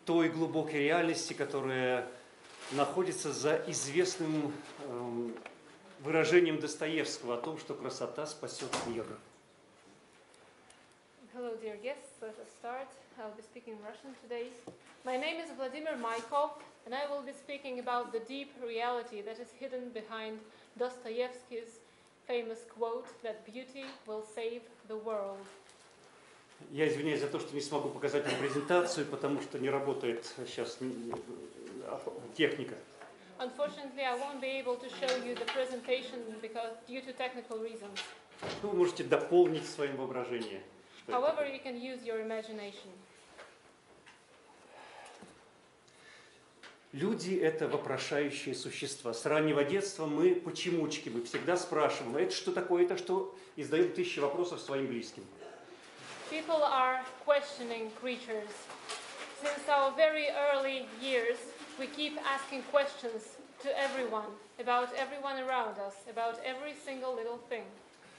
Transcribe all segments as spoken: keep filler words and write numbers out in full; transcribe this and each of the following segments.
той глубокой реальности, которая находится за известным э, выражением Достоевского о том, что красота спасет мир. Hello, dear guests. Let us start. I'll be speaking Russian today. My name is Vladimir Maykov, and I will be speaking about the deep reality that is hidden behind Dostoevsky's famous quote that beauty will save the world. Я извиняюсь за то, что не смогу показать вам презентацию, потому что не работает сейчас техника. Unfortunately, I won't be able to show you the presentation because due to technical reasons. Вы можете дополнить своим воображением. However, you can use your imagination. Люди – это вопрошающие существа. С раннего детства мы почемучки, мы всегда спрашиваем, это что такое, это что, и задаем тысячи вопросов своим близким. People are questioning creatures. Since our very early years, we keep asking questions to everyone, about everyone around us, about every single little thing.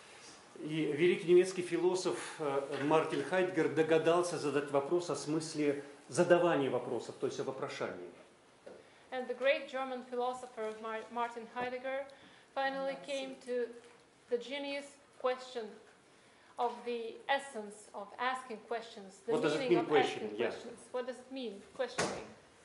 И великий немецкий философ Мартин Хайдеггер догадался задать вопрос о смысле задавания вопросов, то есть о вопрошании. And the great German philosopher Martin Heidegger finally came to the genius question of the essence of asking questions, the What does it meaning mean, of questioning? asking Yeah. questions. What does it mean, questioning?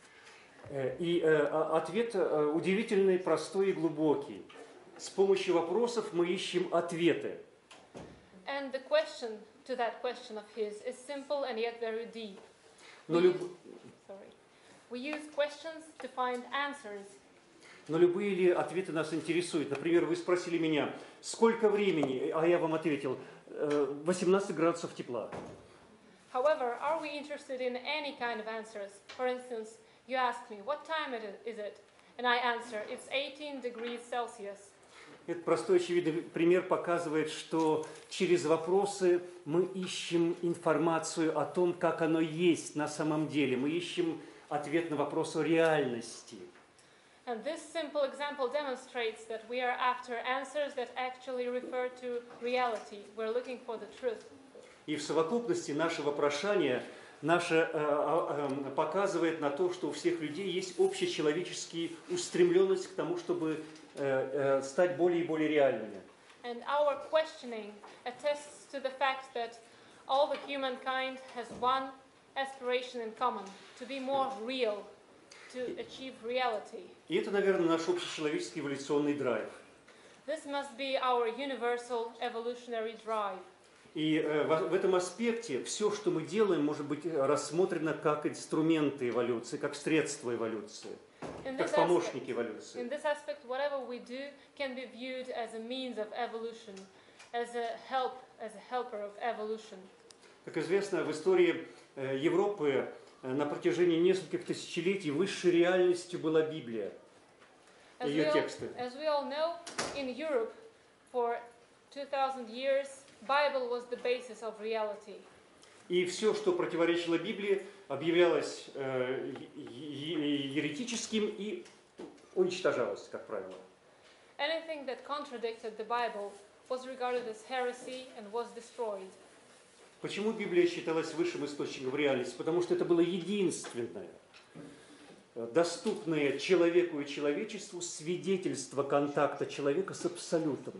И э, ответ э, удивительный, простой и глубокий. С помощью вопросов мы ищем ответы. And the question to that question of his is simple and yet very deep. Но, We люб... use, sorry. We use questions to find answers. Но любые ли ответы нас интересуют? Например, вы спросили меня, сколько времени, а я вам ответил, восемнадцать градусов тепла. However, are we interested in any kind of answers? For instance, you ask me, what time it is it? And I answer, it's eighteen degrees Celsius. Этот простой очевидный пример показывает, что через вопросы мы ищем информацию о том, как оно есть на самом деле. Мы ищем ответ на вопрос о реальности. And this simple example demonstrates that we are after answers that actually refer to reality. We're looking for the truth. И в совокупности наше вопрошание наше, э, э, показывает на то, что у всех людей есть общечеловеческая устремленность к тому, чтобы э, э, стать более и более реальными. And our questioning attests to the fact that all the humankind has one aspiration in common, to be more real, to achieve reality. И это, наверное, наш общечеловеческий эволюционный драйв. This must be our universal evolutionary drive. И э, в, в этом аспекте все, что мы делаем, может быть рассмотрено как инструменты эволюции, как средства эволюции, как помощники эволюции. In this aspect, whatever we do can be viewed as a means of evolution, as a help, as a helper of evolution. Как известно, в истории э, Европы э, на протяжении нескольких тысячелетий высшей реальностью была Библия, As ее we all, тексты. as we all know, in Europe, for two thousand years, Bible was the basis of reality. И все, что противоречило Библии, объявлялось э, еретическим и уничтожалось, как правило. Anything that contradicted the Bible was regarded as heresy and was destroyed. Почему Библия считалась высшим источником реальности? Потому что это было единственное, доступное человеку и человечеству свидетельство контакта человека с Абсолютом.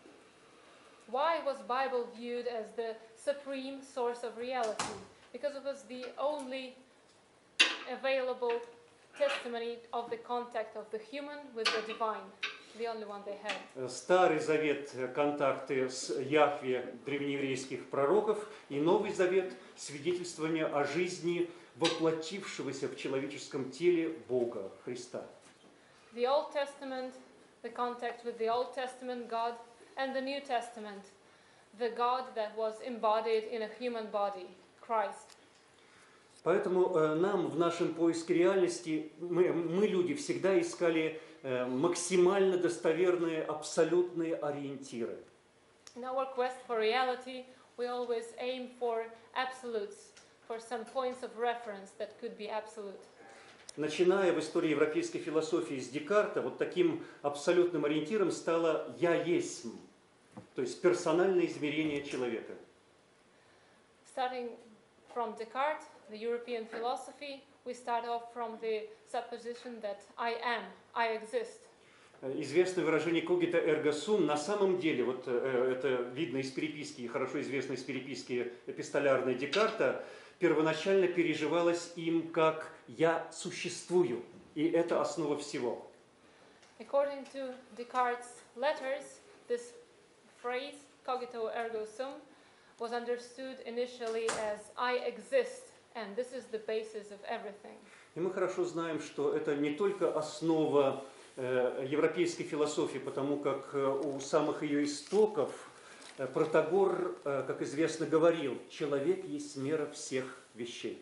Why was Bible viewed as the supreme source of reality? Because it was the only available testimony of the contact of the human with the divine, the only one they had. Старый Завет – контакты с Яхве древнееврейских пророков, и Новый Завет – свидетельствование о жизни воплотившегося в человеческом теле Бога, Христа. The Old Testament, the contact with the Old Testament God, and the New Testament, the God that was embodied in a human body, Christ. Поэтому э, нам в нашем поиске реальности, мы, мы люди, всегда искали э, максимально достоверные, абсолютные ориентиры. In our quest for reality, we always aim for absolutes, for some points of reference that could be absolute. Начиная в истории европейской философии с Декарта, вот таким абсолютным ориентиром стало «я есмь», то есть персональное измерение человека. Starting from Descartes, the European philosophy, we start off from the supposition that I am, I exist. Известное выражение «когито эрго сум» на самом деле, вот э, это видно из переписки, хорошо известно из переписки эпистолярной Декарта, первоначально переживалось им как «я существую», и это основа всего. According to Descartes' letters, this phrase, cogito ergo sum, was understood initially as I exist, and this is the basis of everything. И мы хорошо знаем, что это не только основа э, европейской философии, потому как э, у самых ее истоков э, Протагор, э, как известно, говорил, человек есть мера всех вещей.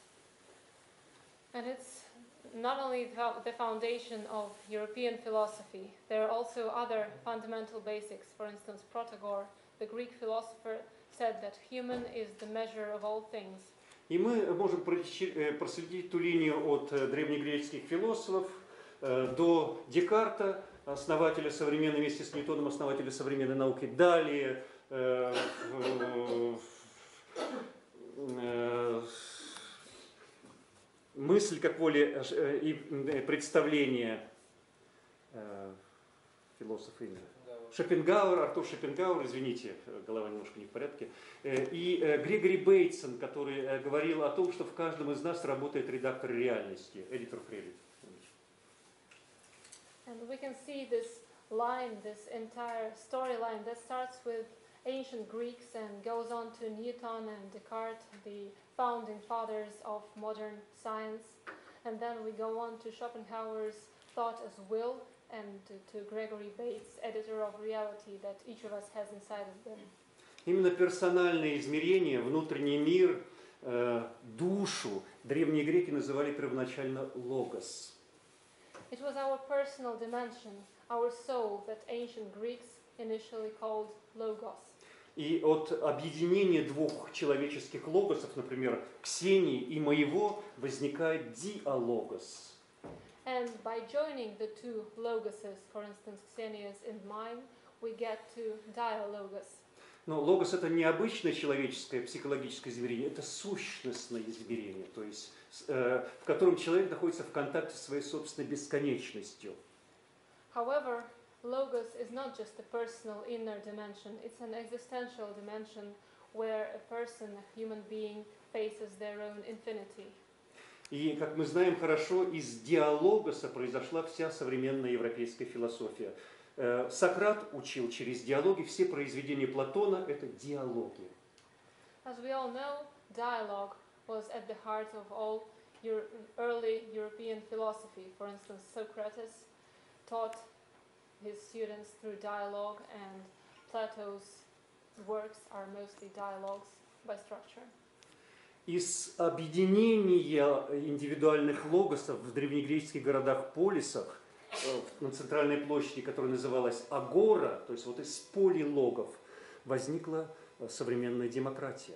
And it's not only the foundation of European philosophy, there are also other fundamental basics. For instance, Protagoras, the Greek philosopher, said that human is the measure of all things. И мы можем проследить ту линию от древнегреческих философов до Декарта, основателя современной, вместе с Ньютоном, основателя современной науки. Далее мысль, как воля и представление философа именно. Шопенгауэр, Артур Шопенгауэр, извините, голова немножко не в порядке, и Грегори Бейтсон, который говорил о том, что в каждом из нас работает редактор реальности, editor of reality. And we can see this line, this entire storyline that starts with ancient Greeks and goes on to Newton and Descartes, the founding fathers of modern science, and then we go on to Schopenhauer's thought as will, and to, to Gregory Bates, editor of reality that each of us has inside of them. Именно персональное измерение, внутренний мир, э, душу древние греки называли первоначально логос. It was our personal dimension, our soul, that ancient Greeks initially called logos. И от объединения двух человеческих логосов, например, Ксении и моего, возникает диалогос. And by joining the two logoses, for instance, Xenius and mine, we get to dialogos. Но логос — это не обычное человеческое психологическое измерение, это сущностное измерение, то есть э, в котором человек находится в контакте со своей собственной бесконечностью. However, logos is not just a personal inner dimension, it's an existential dimension where a person, a human being, faces their own infinity. И, как мы знаем хорошо, из диалогоса произошла вся современная европейская философия. Сократ учил через диалоги, все произведения Платона – это диалоги. As we all know, dialogue was at the heart of all Euro- early European philosophy. For instance, Socrates taught his students through dialogue, and Plato's works are mostly dialogues by structure. Из объединения индивидуальных логосов в древнегреческих городах-полисах на центральной площади, которая называлась Агора, то есть вот из полилогов, возникла современная демократия.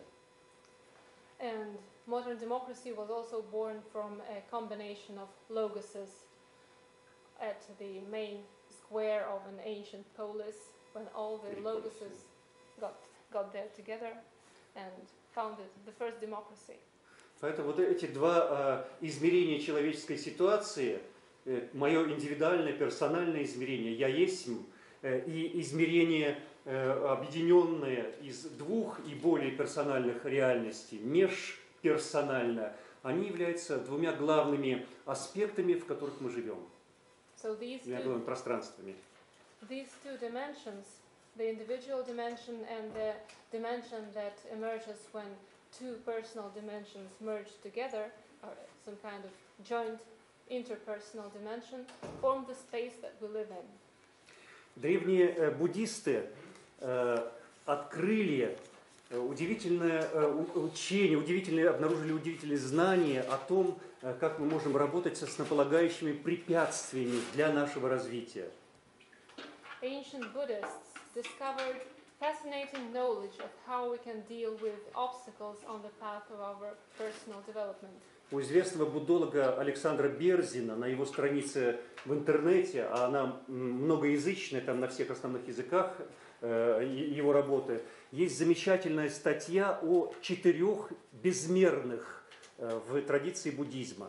And modern democracy was also born from a combination of logoses at the main square of an ancient polis, when all the logoses got, got there together and founded the first democracy. Поэтому вот эти два э, измерения человеческой ситуации, э, мое индивидуальное, персональное измерение, я есть, э, и измерение э, объединенное из двух и более персональных реальностей, межперсонально, они являются двумя главными аспектами, в которых мы живем, So these двумя two, главными пространствами. these two dimensions, the individual dimension and the dimension that emerges when two personal dimensions merge together, or some kind of joint interpersonal dimension, form the space that we live in. Древние э, буддисты э, открыли э, удивительное э, учение, удивительные, обнаружили удивительные знания о том, э, как мы можем работать со основополагающими препятствиями для нашего развития. Ancient Buddhists discovered fascinating knowledge of how we can deal with obstacles on the path of our personal development. У известного буддолога Александра Берзина на его странице в интернете, а она многоязычная, там на всех основных языках э, его работы, есть замечательная статья о четырех безмерных э, в традиции буддизма.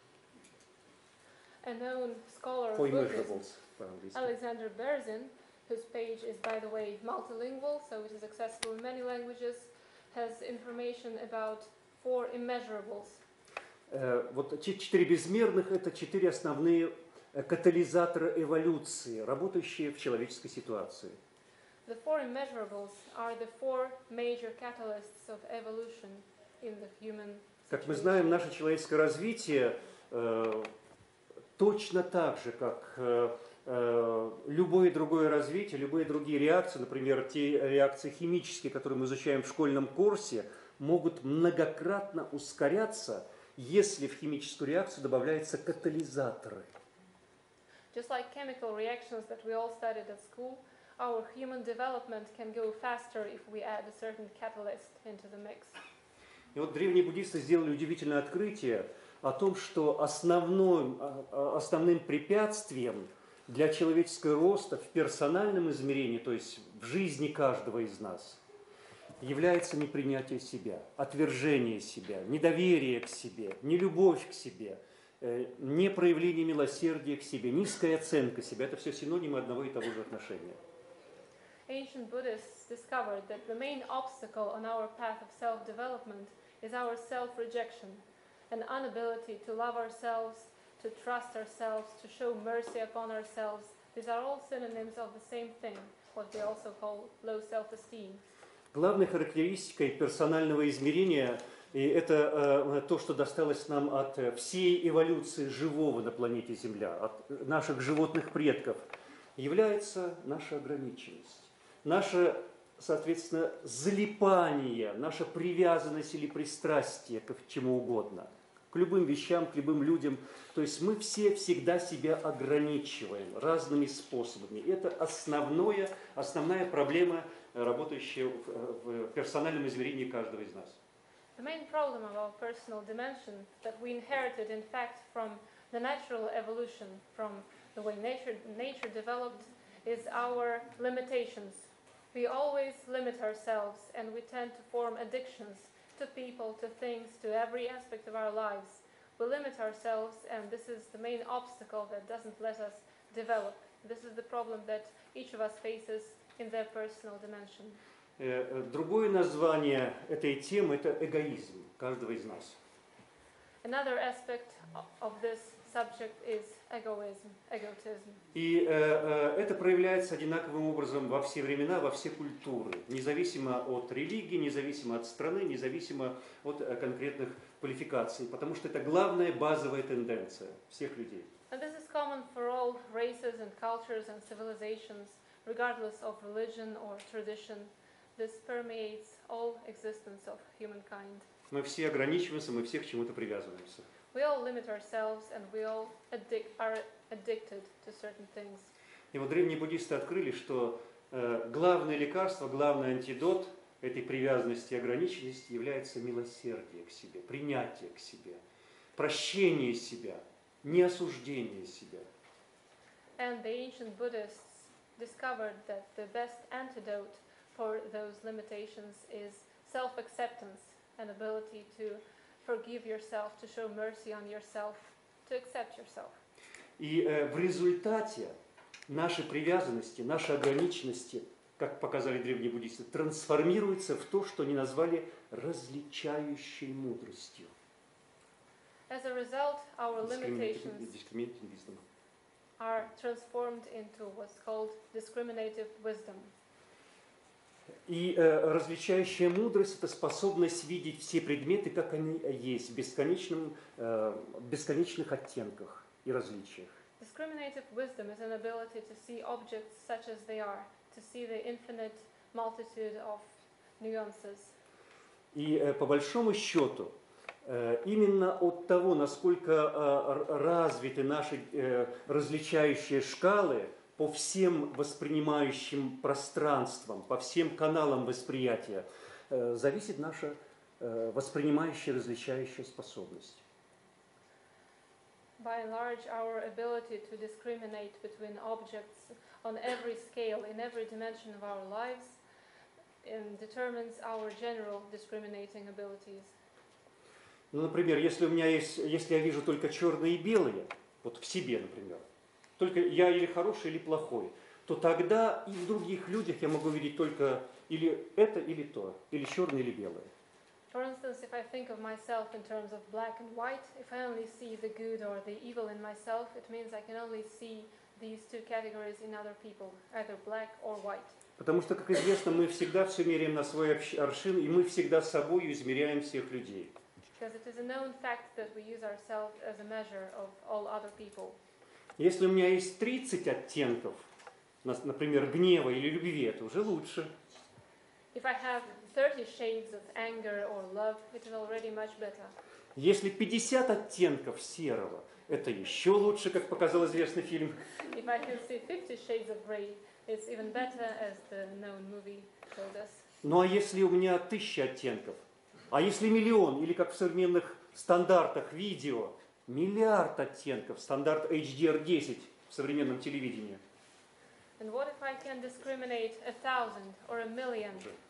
A known scholar of For Buddhism, immeasurables, по-английски. Alexander Berzin, whose page is, by the way, multilingual, so it is accessible in many languages, has information about four immeasurables. Э, Вот ч- четыре безмерных – это четыре основные э, катализатора эволюции, работающие в человеческой ситуации. The four immeasurables are the four major catalysts of evolution in the human Как мы situation. знаем, наше человеческое развитие э, точно так же, как э, э, любое другое развитие, любые другие реакции, например, те реакции химические, которые мы изучаем в школьном курсе, могут многократно ускоряться, если в химическую реакцию добавляются катализаторы. Just like chemical reactions that we all studied at school, our human development can go faster if we add a certain catalyst into the mix. И вот древние буддисты сделали удивительное открытие о том, что основным, основным препятствием для человеческого роста в персональном измерении, то есть в жизни каждого из нас, является непринятие себя, отвержение себя, недоверие к себе, нелюбовь к себе, непроявление милосердия к себе, низкая оценка себя. Это все синонимы одного и того же отношения. Ancient Buddhists discovered that the main obstacle on our path of self-development is our self-rejection, an inability to love ourselves, to trust ourselves, to show mercy upon ourselves. These are all synonyms of the same thing, what we also call low self-esteem. Главной характеристикой персонального измерения, и это э, то, что досталось нам от э, всей эволюции живого на планете Земля, от наших животных предков, является наша ограниченность. Наше, соответственно, залипание, наша привязанность или пристрастие к чему угодно, к любым вещам, к любым людям. То есть мы все всегда себя ограничиваем разными способами. Это основное, основная проблема, работающая в персональном измерении каждого из нас. The main problem of our personal dimension that we inherited, in fact, from the natural evolution, from the way nature, nature developed, is our limitations. We always limit ourselves, and we tend to form addictions to people, to things, to every aspect of our lives. We limit ourselves, and this is the main obstacle that doesn't let us develop. This is the problem that each of us faces in their personal dimension. Другое название этой темы – это эгоизм каждого из нас. Another aspect of this subject is egoism, egotism. И э, это проявляется одинаковым образом во все времена, во все культуры, независимо от религии, независимо от страны, независимо от э, конкретных квалификаций, потому что это главная базовая тенденция всех людей. And this is common for all races and cultures and civilizations, regardless of religion or tradition. This permeates all existence of humankind. Мы все ограничиваемся, мы все к чему-то привязываемся. We all limit ourselves, and we all addic- are addicted to certain things. И вот древние буддисты открыли, что э, главное лекарство, главный антидот этой привязанности и ограниченности является милосердие к себе, принятие к себе, прощение себя, неосуждение себя. And the ancient Buddhists discovered that the best antidote for those limitations is self-acceptance, an ability to forgive yourself, to show mercy on yourself, to accept yourself. И э, в результате наши привязанности, наши ограниченности, как показали древние буддисты, трансформируются в то, что они назвали различающей мудростью. As a result, our limitations Discriminating wisdom. are transformed into what's called discriminative wisdom. И э, различающая мудрость – это способность видеть все предметы, как они есть, в бесконечном, э, бесконечных оттенках и различиях. Discriminative wisdom is an ability to see objects such as they are, to see the infinite multitude of nuances. И э, по большому счету, э, именно от того, насколько э, развиты наши э, различающие шкалы, по всем воспринимающим пространствам, по всем каналам восприятия, э, зависит наша э, воспринимающая, различающая способность. By and large, our ability to discriminate between objects on every scale, in every dimension of our lives, um, determines our general discriminating abilities. Ну, например, если у меня есть, если я вижу только черное и белое, вот в себе, например, только я или хороший, или плохой, то тогда и в других людях я могу видеть только или это, или то, или черное, или белое. For instance, if I think of myself in terms of black and white, if I only see the good or the evil in myself, it means I can only see these two categories in other people, either black or white. Потому что, как известно, мы всегда все меряем на свой аршин, и мы всегда собой измеряем всех людей. Because it is a known fact that we use ourselves as a measure of all other people. Если у меня есть тридцать оттенков, например, гнева или любви, это уже лучше. If I have thirty shades of anger or love, it is already much better. Если пятьдесят оттенков серого, это еще лучше, как показал известный фильм. If I can see fifty shades of gray, it's even better, as the known movie showed us. Ну а если у меня тысяча оттенков, а если миллион, или как в современных стандартах видео, миллиард оттенков, стандарт эйч ди ар десять в современном телевидении. And what if I can discriminate a thousand or a million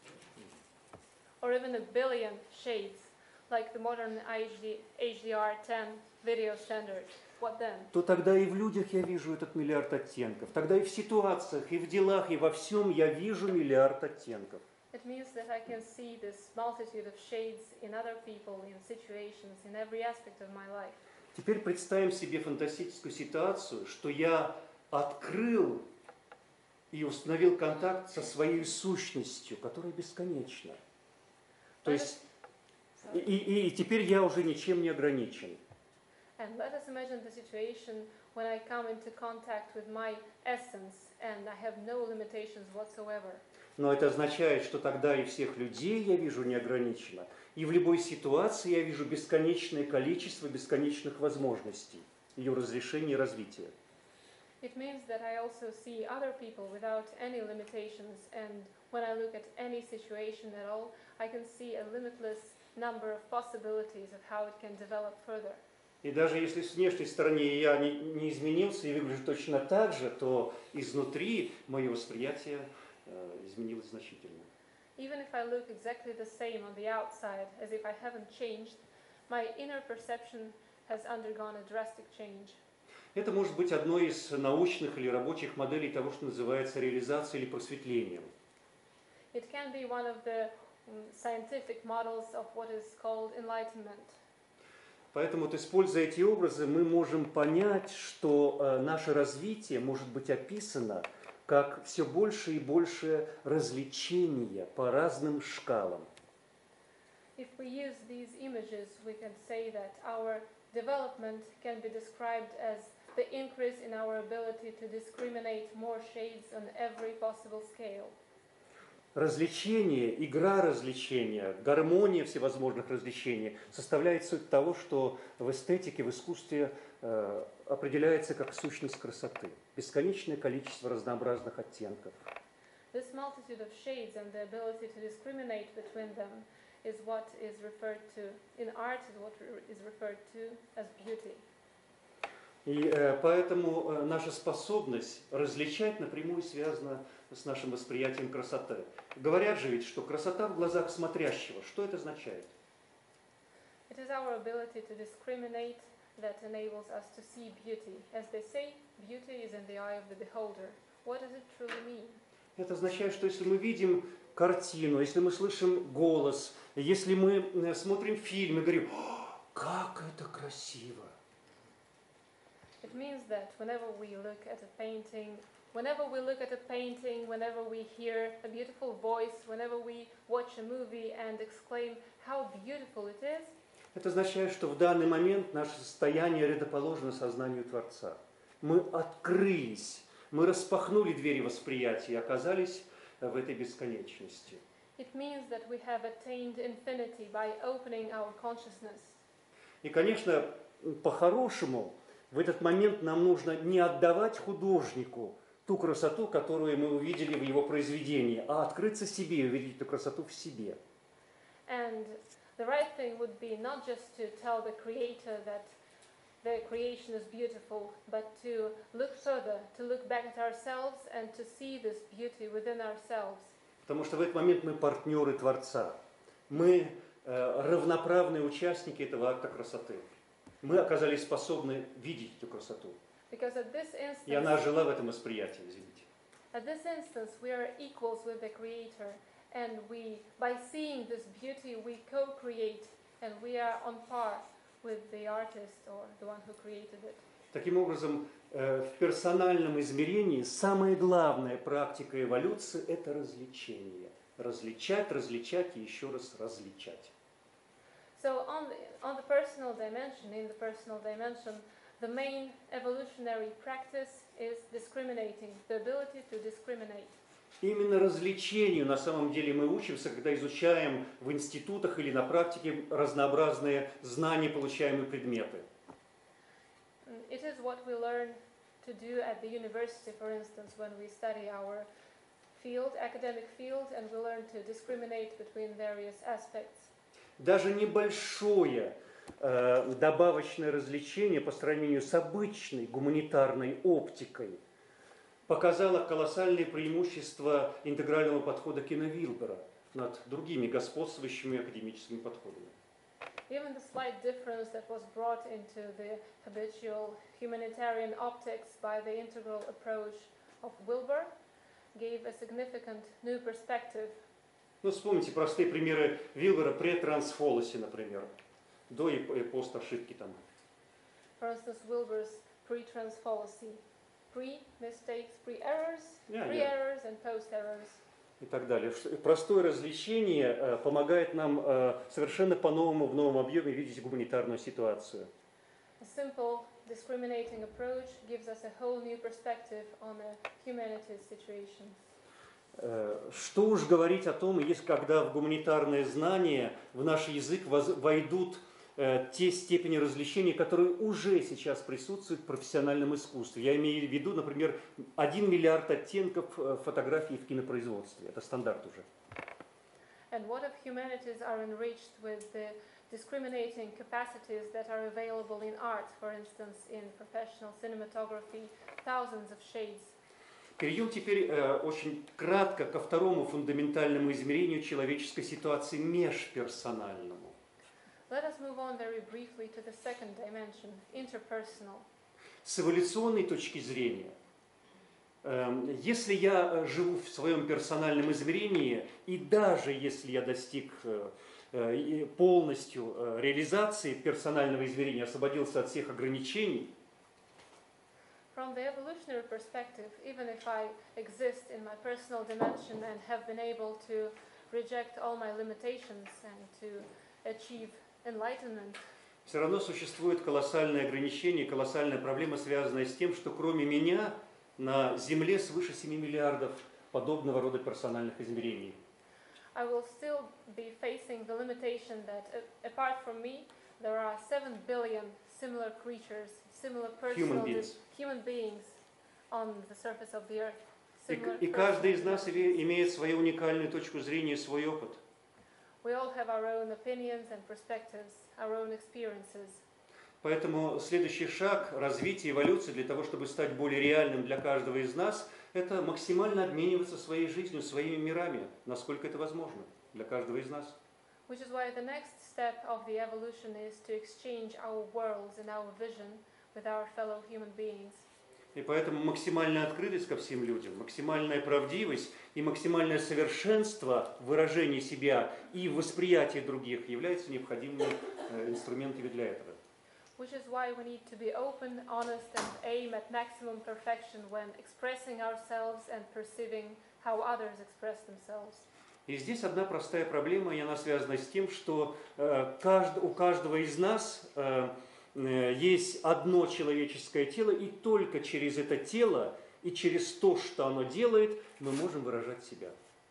or even a billion shades, like the modern эйч ди ар ten video standard? What then? То тогда и в людях я вижу этот миллиард оттенков. Тогда и в ситуациях, и в делах, и во всем я вижу миллиард оттенков. It means that I can see this multitude of shades in other people, in situations, in every aspect of my life. Теперь представим себе фантастическую ситуацию, что я открыл и установил контакт со своей сущностью, которая бесконечна. То есть, и, и, и теперь я уже ничем не ограничен. And let us imagine the situation when I come into contact with my essence and I have no limitations whatsoever. Но это означает, что тогда и всех людей я вижу неограниченно, и в любой ситуации я вижу бесконечное количество бесконечных возможностей, ее разрешения и развития. It means that I also see other people without any limitations, and when I look at any situation at all, I can see a limitless number of possibilities of how it can develop further. И даже если с внешней стороны я не, не изменился и выгляжу точно так же, то изнутри мое восприятие э, изменилось значительно. Even if I look exactly the same on the outside, as if I haven't changed, my inner perception has undergone a drastic change. Это может быть одной из научных или рабочих моделей того, что называется реализацией или просветлением. It can be one of the um, scientific models of what is called enlightenment. Поэтому, вот, используя эти образы, мы можем понять, что э, наше развитие может быть описано как все больше и больше развлечения по разным шкалам. If we use these images, we can say that our development can be described as the increase in our ability to discriminate more shades on every possible scale. Развлечение, игра развлечения, гармония всевозможных развлечений составляет суть того, что в эстетике, в искусстве э, определяется как сущность красоты. Бесконечное количество разнообразных оттенков. This multitude of shades and the ability to discriminate between them is what is referred to, in art, is what is referred to as beauty. И э, поэтому э, наша способность различать напрямую связана с нашим восприятием красоты. Говорят же ведь, что красота в глазах смотрящего. Что это означает? It is our ability to discriminate that enables us to see beauty. As they say, beauty is in the eye of the beholder. What does it truly mean? Это означает, что если мы видим картину, если мы слышим голос, если мы смотрим фильм и говорим, как это красиво. It means that whenever we look at a painting, whenever we look at a painting, whenever we hear a beautiful voice, whenever we watch a movie and exclaim how beautiful it is, это означает, что в данный момент наше состояние рядоположно сознанию Творца. Мы открылись, мы распахнули двери восприятия и оказались в этой бесконечности. It means that we have attained infinity by opening our consciousness. И, конечно, по-хорошему, в этот момент нам нужно не отдавать художнику ту красоту, которую мы увидели в его произведении, а открыться себе и увидеть эту красоту в себе. And the right thing would be not just to tell the creator that the creation is beautiful, but to look further, to look back at ourselves and to see this beauty within ourselves. Потому что в этот момент мы партнеры Творца. Мы э, равноправные участники этого акта красоты. Мы оказались способны видеть эту красоту. Because at this И она instance, жила в этом восприятии, извините. at this instance, we are equals with the Creator, and we, by seeing this beauty, we co-create, and we are on par with the artist or the one who created it. Таким образом, э, в персональном измерении самая главная практика эволюции – это развлечение. Различать, различать и еще раз различать. So on the, on the personal dimension, in the personal dimension, the main evolutionary practice is discriminating, the ability to discriminate. Именно развлечению на самом деле мы учимся, когда изучаем в институтах или на практике разнообразные знания, получаемые предметы. It is what we learn to do at the university, for instance, when we study our field, academic field, and we learn to discriminate between various aspects. Даже небольшое э, добавочное развлечение по сравнению с обычной гуманитарной оптикой показало колоссальные преимущества интегрального подхода Кена Вилбера над другими господствующими академическими подходами. Even the slight difference that was brought into the habitual humanitarian optics by the integral approach of Wilber gave a significant new perspective. Ну, вспомните простые примеры Вилбера при трансфолосе, например, до и пост ошибки там. For instance, Wilber's pre-transfallacy, pre-mistakes, pre-errors, Yeah, pre-errors and post-errors. И так далее. Простое развлечение э, помогает нам э, совершенно по-новому, в новом объеме видеть гуманитарную ситуацию. A simple discriminating approach gives us a whole new perspective on a humanities situation. Э, что уж говорить о том, если когда в гуманитарное знание в наш язык воз, войдут э, те степени развлечения, которые уже сейчас присутствуют в профессиональном искусстве. Я имею в виду, например, один миллиард оттенков э, фотографий в кинопроизводстве. Это стандарт уже. And what if humanities are enriched with the discriminating capacities that are available in art, for instance, in professional cinematography, thousands of shades. Перейдем теперь э, очень кратко ко второму фундаментальному измерению человеческой ситуации межперсональному. Let us move on very briefly to the second dimension, interpersonal. С эволюционной точки зрения, э, если я живу в своем персональном измерении, и даже если я достиг э, э, полностью э, реализации персонального измерения, освободился от всех ограничений, From the evolutionary perspective, even if I exist in my personal dimension and have been able to reject all my limitations and to achieve enlightenment, все равно существует колоссальное ограничение, колоссальная проблема, связанная с тем, что кроме меня на Земле свыше семи миллиардов подобного рода персональных измерений. I will still be facing the limitation that uh, apart from me, there are seven billion similar creatures, similar personal Human beings. human beings on the surface of the earth. И, Similar и каждый из personal нас dimensions. имеет свою уникальную точку зрения, свой опыт. We all have our own opinions and perspectives, our own experiences. Поэтому следующий шаг развития, эволюции для того, чтобы стать более реальным для каждого из нас, это максимально обмениваться своей жизнью, своими мирами, насколько это возможно для каждого из нас. Which is why the next step of the evolution is to exchange our worlds and our vision with our fellow human beings. И поэтому максимальная открытость ко всем людям, максимальная правдивость и максимальное совершенство в выражении себя и в восприятии других являются необходимыми э, инструментами для этого. Which is why we need to be open, honest, and aim at maximum perfection when expressing ourselves and perceiving how others express themselves. И здесь одна простая проблема, и она связана с тем, что э, кажд, у каждого из нас э, э, есть одно человеческое тело, и только через это тело и через то, что оно делает, мы можем выражать себя.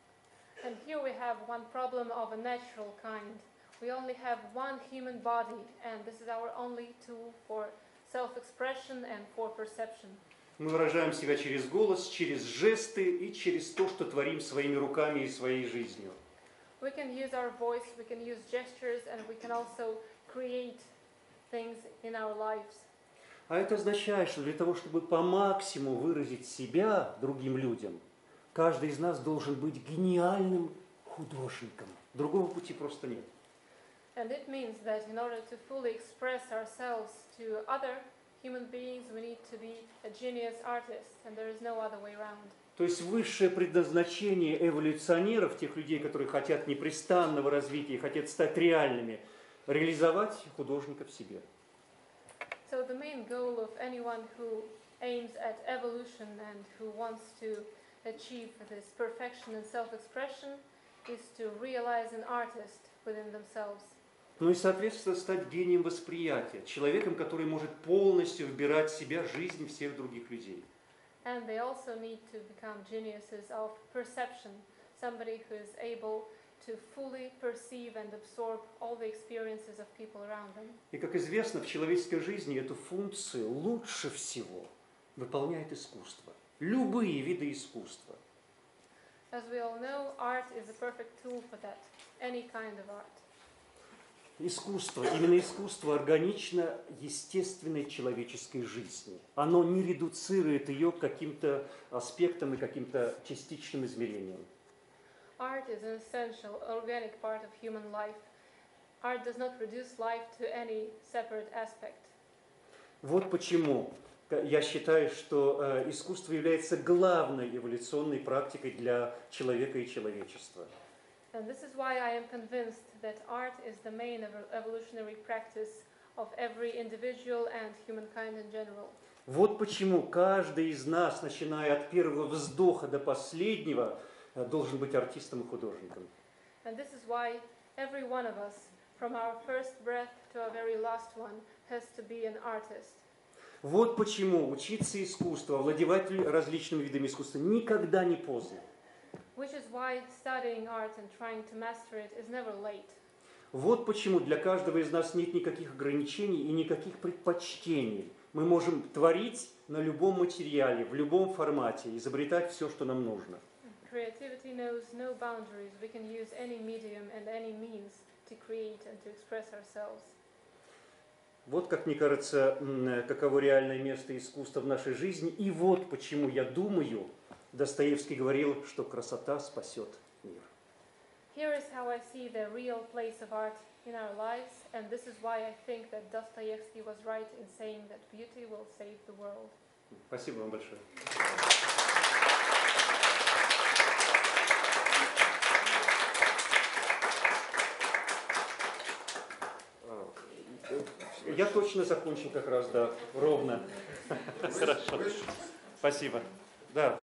And here we have one problem of a natural kind. We only have one human body, and this is our only tool for self-expression and for perception. Мы выражаем себя через голос, через жесты и через то, что творим своими руками и своей жизнью. We can use our voice, we can use gestures, and we can also create things in our lives. А это означает, что для того, чтобы по максимуму выразить себя другим людям, каждый из нас должен быть гениальным художником. Другого пути просто нет. And it means that in order to fully express ourselves to other human beings, we need to be a genius artist, and there is no other way around. То есть высшее предназначение эволюционеров, тех людей, которые хотят непрестанного развития, хотят стать реальными, реализовать художника в себе. So the main goal of anyone who aims at evolution and who wants to achieve this perfection and self-expression is to realize an artist within themselves. Ну и, соответственно, стать гением восприятия, человеком, который может полностью вбирать в себя жизнь всех других людей. And they also need to become geniuses of perception, somebody who is able to fully perceive and absorb all the experiences of people around them. И, как известно, в человеческой жизни эту функцию лучше всего выполняет искусство. Любые виды искусства. As we all know, art is a perfect tool for that, any kind of art. Искусство, именно искусство органично естественной человеческой жизни. Оно не редуцирует ее к каким-то аспектам и каким-то частичным измерениям. Art is an essential, organic part of human life. Art does not reduce life to any separate aspect. Вот почему я считаю, что э, искусство является главной эволюционной практикой для человека и человечества. And this is why I am convinced that art is the main ev- evolutionary practice of every individual and humankind in general. Вот почему каждый из нас, начиная от первого вздоха до последнего, э, должен быть артистом и художником. And this is why every one of us, from our first breath to our very last one, has to be an artist. Вот почему учиться искусству, овладевать различными видами искусства никогда не поздно. Which is why studying art and trying to master it is never late. Вот почему для каждого из нас нет никаких ограничений и никаких предпочтений. Мы можем творить на любом материале, в любом формате, изобретать все, что нам нужно. Creativity knows no boundaries. We can use any medium and any means to create and to express ourselves. Вот, как мне кажется, каково реальное место искусства в нашей жизни. И вот почему я думаю, Достоевский говорил, что красота спасет мир. Here is how I see the real place of art in our lives, and this is why I think that Dostoevsky was right in saying that beauty will save the world. Спасибо вам большое. Я точно закончил как раз, да, ровно. Хорошо. Спасибо. Да.